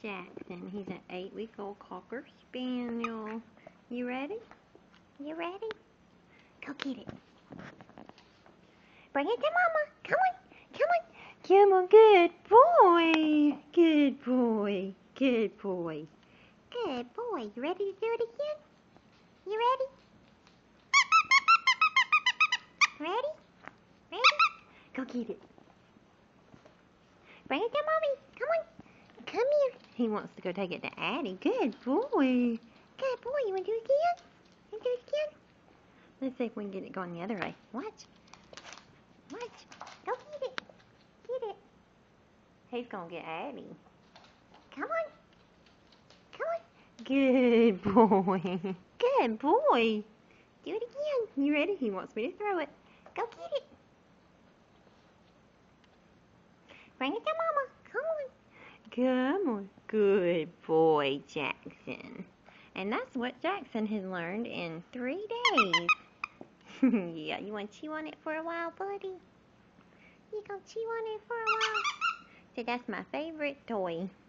Jackson. He's an 8-week-old Cocker Spaniel. You ready? You ready? Go get it. Bring it to Mama. Come on. Come on. Come on. Good boy. Good boy. Good boy. Good boy. You ready to do it again? You ready? Ready? Ready? Go get it. Bring it to Mommy. Come on. Come here. He wants to go take it to Addie. Good boy. Good boy. You want to do it again? You want to do it again? Let's see if we can get it going the other way. Watch. Watch. Go get it. Get it. He's going to get Addie. Come on. Come on. Good boy. Good boy. Do it again. You ready? He wants me to throw it. Go get it. Bring it to Mama. Come on. Come on. Good boy, Jackson. And that's what Jackson has learned in 3 days. Yeah, you want to chew on it for a while, buddy? You gonna chew on it for a while? So that's my favorite toy.